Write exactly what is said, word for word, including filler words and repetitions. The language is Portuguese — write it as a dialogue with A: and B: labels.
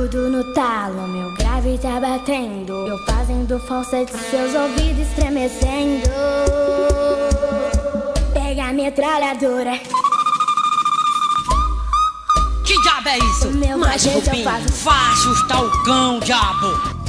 A: Tudo no talo, meu grave tá batendo. Eu fazendo falsete, seus ouvidos estremecendo. Pega a metralhadora.
B: Que diabo é isso?
A: O meu
B: Mais
A: vaqueiro eu
B: Rubinho,
A: faço.
B: vá assustar o cão, diabo.